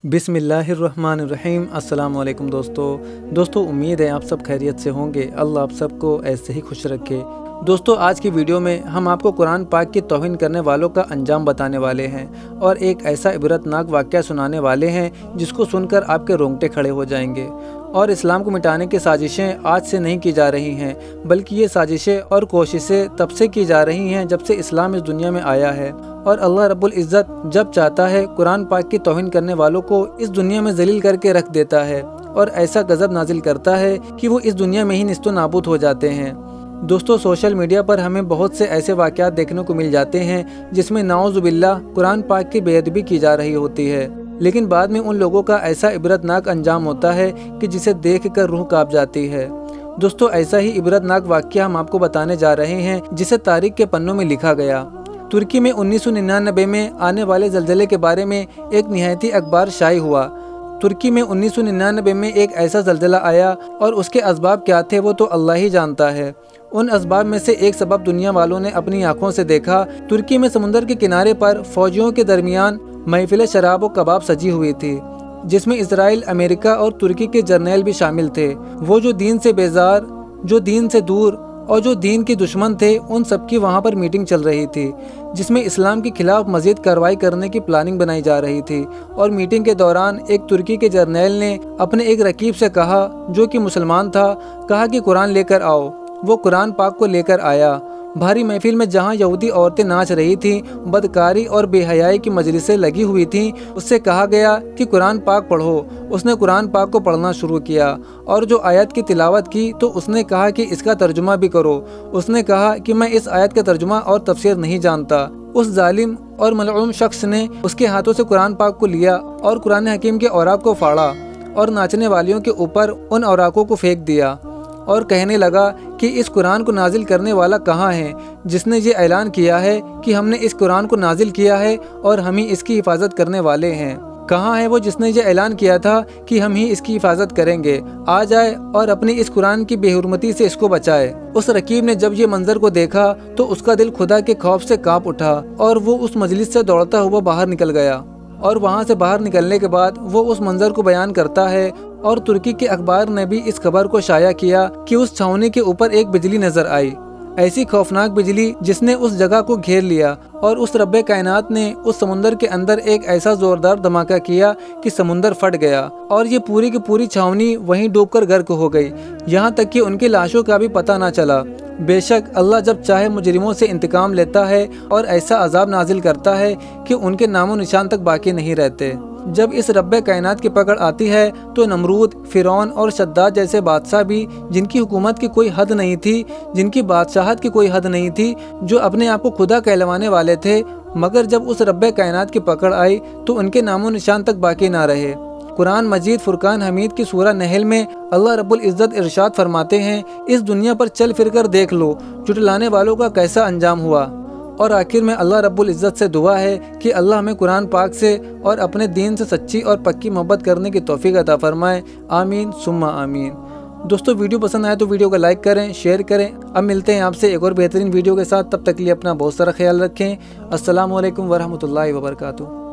बिस्मिल्लाहिर्रहमानिर्रहीम। अस्सलाम वालेकुम दोस्तों, उम्मीद है आप सब खैरियत से होंगे। अल्लाह आप सबको ऐसे ही खुश रखे। दोस्तों, आज की वीडियो में हम आपको कुरान पाक की तौहीन करने वालों का अंजाम बताने वाले हैं और एक ऐसा इबरतनाक वाक़या सुनाने वाले हैं जिसको सुनकर आपके रोंगटे खड़े हो जाएंगे। और इस्लाम को मिटाने की साजिशें आज से नहीं की जा रही हैं, बल्कि ये साजिशें और कोशिशें तब से की जा रही हैं जब से इस्लाम इस दुनिया में आया है। और अल्लाह रब्बुल इज़्ज़त जब चाहता है कुरान पाक की तौहीन करने वालों को इस दुनिया में ज़लील करके रख देता है और ऐसा गज़ब नाजिल करता है कि वो इस दुनिया में ही निस्तो नाबूद हो जाते हैं। दोस्तों, सोशल मीडिया पर हमें बहुत से ऐसे वाक़यात देखने को मिल जाते हैं जिसमें नाउज़ुबिल्लाह कुरान पाक की बेअदबी की जा रही होती है, लेकिन बाद में उन लोगों का ऐसा इबरतनाक अंजाम होता है कि जिसे देख कर रूह काँप जाती है। दोस्तों, ऐसा ही इबरतनाक वाक़या हम आपको बताने जा रहे हैं जिसे तारीख़ के पन्नों में लिखा गया। तुर्की में 1999 में आने वाले ज़लज़ले के बारे में एक निहायती अखबार शाये हुआ। तुर्की में 1999 में एक ऐसा ज़लज़ला आया और उसके असबाब क्या थे वो तो अल्लाह ही जानता है। उन असबाब में से एक सबब दुनिया वालों ने अपनी आंखों से देखा। तुर्की में समुंदर के किनारे पर फ़ौजियों के दरमियान महफिल शराब व कबाब सजी हुई थी, जिसमें इसराइल, अमेरिका और तुर्की के जर्नैल भी शामिल थे। वो जो दीन से बेजार, जो दीन से दूर और जो दीन के दुश्मन थे, उन सबकी वहाँ पर मीटिंग चल रही थी, जिसमें इस्लाम के खिलाफ मज़ीद कार्रवाई करने की प्लानिंग बनाई जा रही थी। और मीटिंग के दौरान एक तुर्की के जर्नैल ने अपने एक रकीब से कहा, जो कि मुसलमान था, कहा कि कुरान लेकर आओ। वो कुरान पाक को लेकर आया। भारी महफिल में जहाँ यहूदी औरतें नाच रही थीं, बदकारी और बेहयाई की मजलिसें लगी हुई थीं, उससे कहा गया कि कुरान पाक पढ़ो। उसने कुरान पाक को पढ़ना शुरू किया और जो आयत की तिलावत की तो उसने कहा कि इसका तर्जुमा भी करो। उसने कहा कि मैं इस आयत का तर्जुमा और तफसीर नहीं जानता। उस जालिम और मलऊन शख्स ने उसके हाथों से कुरान पाक को लिया और कुरान हकीम के औराक को फाड़ा और नाचने वालियों के ऊपर उन औराकों को फेंक दिया और कहने लगा कि इस कुरान को नाजिल करने वाला कहाँ है, जिसने ये ऐलान किया है कि हमने इस कुरान को नाजिल किया है और हम ही इसकी हिफाजत करने वाले हैं। कहाँ है वो जिसने ये ऐलान किया था कि हम ही इसकी हिफाजत करेंगे? आ जाए और अपनी इस कुरान की बेहुरमती से इसको बचाए। उस रकीब ने जब ये मंजर को देखा तो उसका दिल खुदा के खौफ से कांप उठा और वो उस मजलिस से दौड़ता हुआ बाहर निकल गया। और वहाँ से बाहर निकलने के बाद वो उस मंजर को बयान करता है और तुर्की के अखबार ने भी इस खबर को शाया किया कि उस छावनी के ऊपर एक बिजली नजर आई, ऐसी खौफनाक बिजली जिसने उस जगह को घेर लिया। और उस रब्बे कायनात ने उस समुंदर के अंदर एक ऐसा जोरदार धमाका किया कि समुंदर फट गया और ये पूरी की पूरी छावनी वहीं डूबकर गर्क हो गई, यहाँ तक कि उनकी लाशों का भी पता ना चला। बेशक अल्लाह जब चाहे मुजरिमों से इंतकाम लेता है और ऐसा अजाब नाजिल करता है कि उनके नामो निशान तक बाकी नहीं रहते। जब इस रब्बे कायनात की पकड़ आती है तो नमरूद, फिरौन और शद्दाद जैसे बादशाह भी, जिनकी हुकूमत की कोई हद नहीं थी, जिनकी बादशाहत की कोई हद नहीं थी, जो अपने आप को खुदा कहलवाने वाले थे, मगर जब उस रब्बे कायनात की पकड़ आई तो उनके नामो निशान तक बाकी ना रहे। कुरान मजीद फुरकान हमीद की सूरह नहल में अल्लाह रब्बुल इज़्ज़त इरशाद फरमाते हैं, इस दुनिया पर चल फिर कर देख लो जुटलाने वालों का कैसा अंजाम हुआ। और आखिर में अल्लाह रब्बुल इज़्ज़त से दुआ है कि अल्लाह हमें कुरान पाक से और अपने दीन से सच्ची और पक्की मोहब्बत करने की तौफीक अता फरमाए। आमीन सुम्मा आमीन। दोस्तों, वीडियो पसंद आए तो वीडियो को लाइक करें, शेयर करें। अब मिलते हैं आपसे एक और बेहतरीन वीडियो के साथ। तब तक के लिए अपना बहुत सारा ख्याल रखें। अस्सलामु अलैकुम वरहमतुल्लाहि वबरकातुहू।